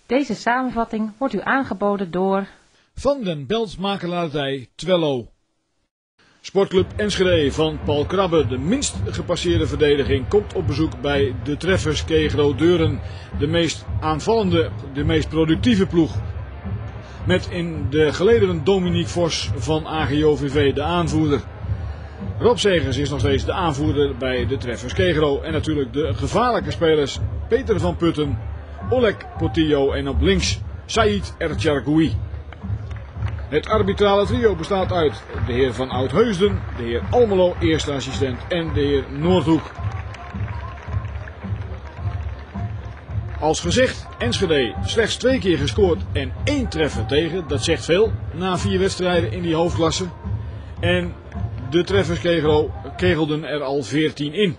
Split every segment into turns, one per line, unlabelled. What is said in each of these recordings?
Deze samenvatting wordt u aangeboden door
Van den Belt Makelaardij Twello. Sportclub Enschede van Paul Krabbe, de minst gepasseerde verdediging, komt op bezoek bij de Treffers Kegro Deuren. De meest aanvallende, de meest productieve ploeg. Met in de gelederen Dominique Vos van AGOVV, de aanvoerder. Rob Segers is nog steeds de aanvoerder bij de Treffers Kegro. En natuurlijk de gevaarlijke spelers Peter van Putten, Oleg Portillo en op links Saïd Ertjargoui. Het arbitrale trio bestaat uit de heer Van Oudheusden, de heer Almelo, eerste assistent, en de heer Noordhoek. Als gezegd, Enschede slechts 2 keer gescoord en 1 treffer tegen. Dat zegt veel na 4 wedstrijden in die hoofdklasse. En de Treffers Kegro kegelden er al 14 in.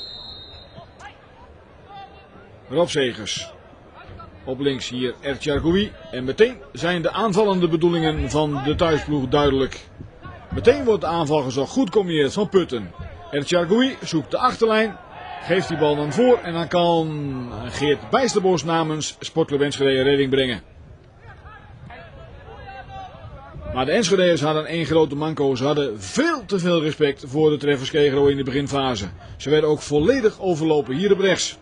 Rob Segers. Op links hier Ertjargoui. En meteen zijn de aanvallende bedoelingen van de thuisploeg duidelijk. Meteen wordt de aanval gezocht. Goed combineerd van Putten. Ertjargoui zoekt de achterlijn. Geeft die bal dan voor. En dan kan Geert Bijsterbos namens Sportclub Enschede redding brengen. Maar de Enschede'ers hadden 1 grote manco. Ze hadden veel te veel respect voor de Treffers Kegro in de beginfase. Ze werden ook volledig overlopen hier op rechts.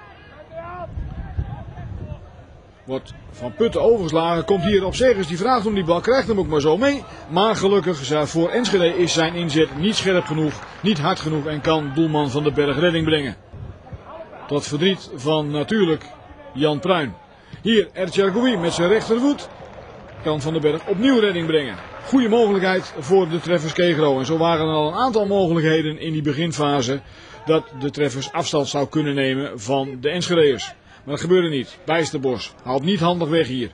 Wordt van Putten overgeslagen, komt hier op Segers, die vraagt om die bal, krijgt hem ook maar zo mee. Maar gelukkig voor Enschede is zijn inzet niet scherp genoeg, niet hard genoeg en kan doelman Van den Berg redding brengen. Tot verdriet van natuurlijk Jan Pruin. Hier Ertjargoui met zijn rechtervoet kan Van den Berg opnieuw redding brengen. Goede mogelijkheid voor de Treffers Kegro en zo waren er al een aantal mogelijkheden in die beginfase dat de Treffers afstand zou kunnen nemen van de Enschede'ers. Maar dat gebeurde niet. Bijsterbos haalt niet handig weg hier.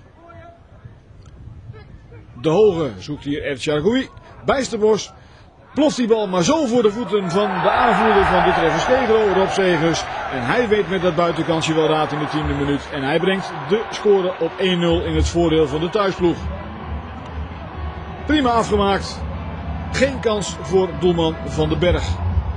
De Hoge zoekt hier Ertjargoui. Bijsterbos ploft die bal maar zo voor de voeten van de aanvoerder van de Treffers Kegro, Rob Segers. En hij weet met dat buitenkansje wel raad in de 10e minuut. En hij brengt de score op 1-0 in het voordeel van de thuisploeg. Prima afgemaakt. Geen kans voor doelman Van den Berg.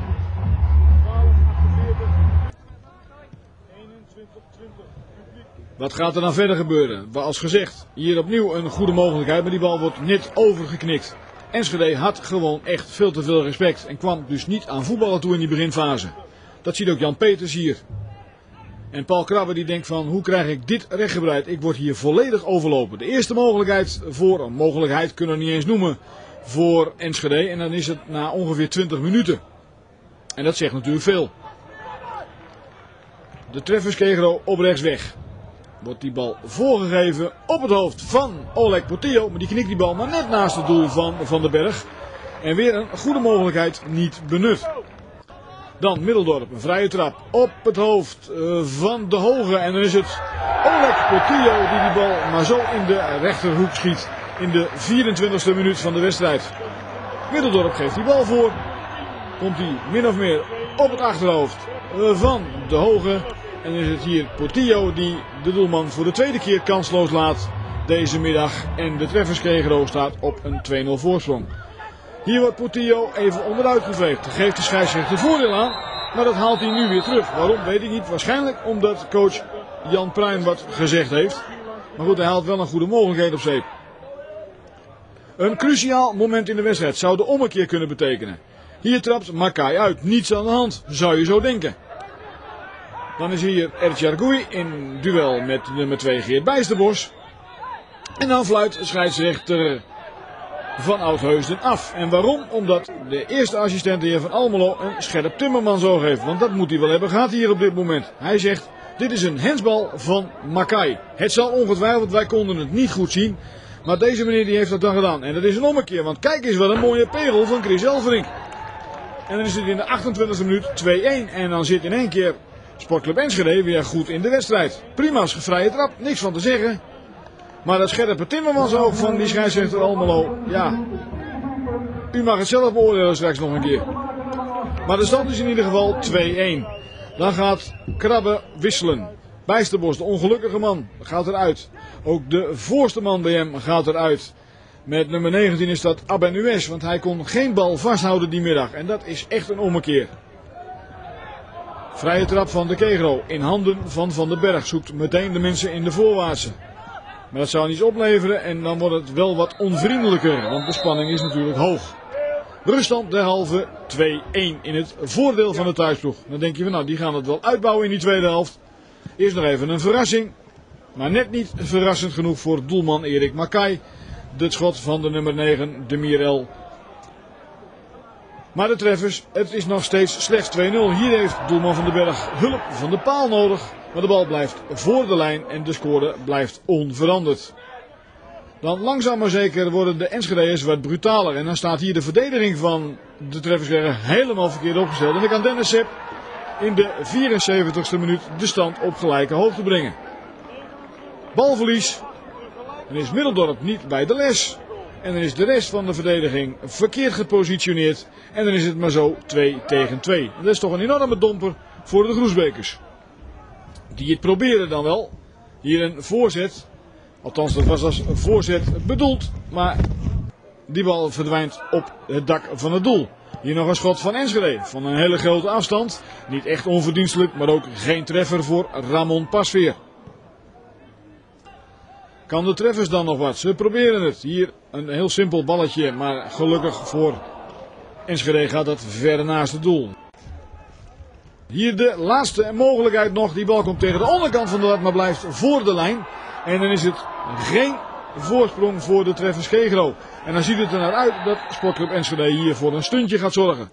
Wat gaat er dan verder gebeuren? Als gezegd, hier opnieuw een goede mogelijkheid, maar die bal wordt net overgeknikt. Enschede had gewoon echt veel te veel respect en kwam dus niet aan voetballen toe in die beginfase. Dat ziet ook Jan Peters hier. En Paul Krabbe die denkt van, hoe krijg ik dit rechtgebreid? Ik word hier volledig overlopen. De eerste mogelijkheid een mogelijkheid kunnen we niet eens noemen, voor Enschede. En dan is het na ongeveer 20 minuten. En dat zegt natuurlijk veel. De Treffers Kegro op rechts weg. Wordt die bal voorgegeven op het hoofd van Oleg Portillo. Maar die knikt die bal maar net naast het doel van Van den Berg. En weer een goede mogelijkheid niet benut. Dan Middeldorp, een vrije trap op het hoofd van de Hoge. En dan is het Oleg Portillo die bal maar zo in de rechterhoek schiet. In de 24e minuut van de wedstrijd. Middeldorp geeft die bal voor. Komt hij min of meer op het achterhoofd van de Hoge. En dan is het hier Portillo die de doelman voor de tweede keer kansloos laat deze middag. En de Treffers Kegro staat op een 2-0 voorsprong. Hier wordt Portillo even onderuit geveegd. Geeft de scheidsrechter voordeel aan. Maar dat haalt hij nu weer terug. Waarom weet ik niet. Waarschijnlijk omdat coach Jan Pruin wat gezegd heeft. Maar goed, hij haalt wel een goede mogelijkheid op zeep. Een cruciaal moment in de wedstrijd zou de ommekeer kunnen betekenen. Hier trapt Makai uit. Niets aan de hand, zou je zo denken. Dan is hier Ertjargoui in duel met nummer 2 Geert Bijsterbos. En dan fluit scheidsrechter Van Oudheusden af. En waarom? Omdat de eerste assistent, de heer Van Almelo, een scherp timmerman zo geeft. Want dat moet hij wel hebben gehad hier op dit moment. Hij zegt, dit is een hensbal van Makai. Het zal ongetwijfeld, wij konden het niet goed zien. Maar deze meneer die heeft dat dan gedaan. En dat is een ommekeer, want kijk eens wat een mooie pegel van Chris Elverink. En dan is het in de 28e minuut 2-1. En dan zit in één keer Sportclub Enschede weer goed in de wedstrijd. Prima's vrije trap, niks van te zeggen. Maar dat scherpe timmermansoog van die scheidsrechter Almelo, ja. U mag het zelf beoordelen straks nog een keer. Maar de stand is in ieder geval 2-1. Dan gaat Krabbe wisselen. Bijsterbos, de ongelukkige man, gaat eruit. Ook de voorste man bij hem gaat eruit. Met nummer 19 is dat Abenues, want hij kon geen bal vasthouden die middag. En dat is echt een ommekeer. Vrije trap van de Kegro in handen van Van den Berg. Zoekt meteen de mensen in de voorwaartse. Maar dat zou niets opleveren en dan wordt het wel wat onvriendelijker. Want de spanning is natuurlijk hoog. Ruststand derhalve 2-1 in het voordeel van de thuisploeg. Dan denk je van nou, die gaan het wel uitbouwen in die tweede helft. Eerst nog even een verrassing. Maar net niet verrassend genoeg voor doelman Erik Mackay. Het schot van de nummer 9, de Mirel. Maar de treffers, het is nog steeds slechts 2-0. Hier heeft doelman Van den Berg hulp van de paal nodig. Maar de bal blijft voor de lijn en de score blijft onveranderd. Dan langzaam maar zeker worden de Enschede'ers wat brutaler. En dan staat hier de verdediging van de treffers weer helemaal verkeerd opgesteld. En dan kan Dennis Sepp in de 74ste minuut de stand op gelijke hoogte brengen. Balverlies. Dan is Middeldorp niet bij de les. En dan is de rest van de verdediging verkeerd gepositioneerd. En dan is het maar zo 2-2. Dat is toch een enorme domper voor de Groesbekers. Die het proberen dan wel. Hier een voorzet. Althans, dat was als voorzet bedoeld. Maar die bal verdwijnt op het dak van het doel. Hier nog een schot van Enschede. Van een hele grote afstand. Niet echt onverdienstelijk, maar ook geen treffer voor Ramon Pasveer. Kan de treffers dan nog wat? Ze proberen het. Hier een heel simpel balletje. Maar gelukkig voor Enschede gaat dat ver naast het doel. Hier de laatste mogelijkheid nog. Die bal komt tegen de onderkant van de lat, maar blijft voor de lijn. En dan is het geen voorsprong voor de treffers Kegro. En dan ziet het er naar uit dat Sportclub Enschede hier voor een stuntje gaat zorgen.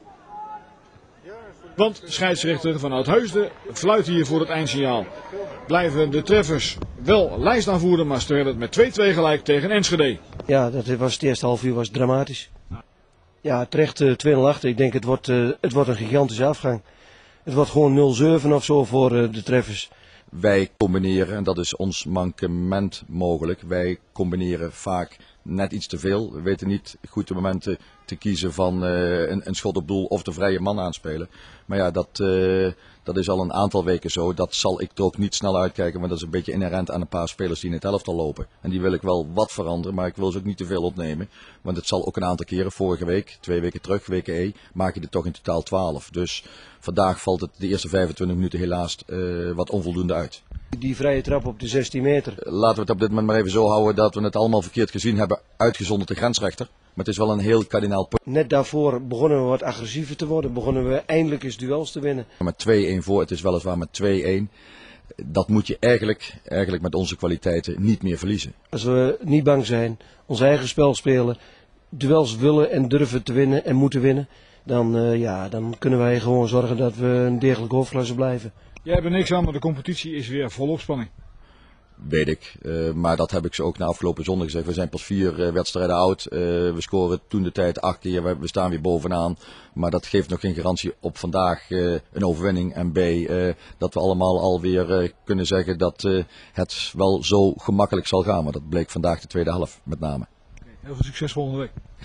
Want scheidsrechter van Oudheusden fluit hier voor het eindsignaal. Blijven de treffers wel lijst aanvoeren, maar stellen het met 2-2 gelijk tegen Enschede.
Ja, dat was het eerste half uur was dramatisch. Ja, terecht 2-0 achter. Ik denk het wordt een gigantische afgang. Het wordt gewoon 0-7 of zo voor de treffers.
Wij combineren, en dat is ons mankement mogelijk, wij combineren vaak net iets te veel. We weten niet goed de momenten te kiezen van een schot op doel of de vrije man aanspelen. Maar ja, dat is al een aantal weken zo. Dat zal ik er ook niet snel uitkijken, want dat is een beetje inherent aan een paar spelers die in het elftal lopen. En die wil ik wel wat veranderen, maar ik wil ze ook niet te veel opnemen. Want het zal ook een aantal keren, vorige week, 2 weken terug, weken E, maak je er toch in totaal 12. Dus vandaag valt het de eerste 25 minuten helaas wat onvoldoende uit.
Die vrije trap op de 16 meter.
Laten we het op dit moment maar even zo houden dat we het allemaal verkeerd gezien hebben, uitgezonderd de grensrechter. Maar het is wel een heel kardinaal punt.
Net daarvoor begonnen we wat agressiever te worden. Begonnen we eindelijk eens duels te winnen.
Met 2-1 voor, het is weliswaar met 2-1. Dat moet je eigenlijk met onze kwaliteiten niet meer verliezen.
Als we niet bang zijn, ons eigen spel spelen, duels willen en durven te winnen en moeten winnen, dan kunnen wij gewoon zorgen dat we een degelijke hoofdklasse blijven.
Jij hebt er niks aan, maar de competitie is weer volop spanning.
Weet ik, maar dat heb ik ze ook na afgelopen zondag gezegd. We zijn pas 4 wedstrijden oud. We scoren toen de tijd 8 keer. We staan weer bovenaan. Maar dat geeft nog geen garantie op vandaag een overwinning. En B, dat we allemaal alweer kunnen zeggen dat het wel zo gemakkelijk zal gaan. Maar dat bleek vandaag de tweede helft met name.
Heel veel succes volgende week.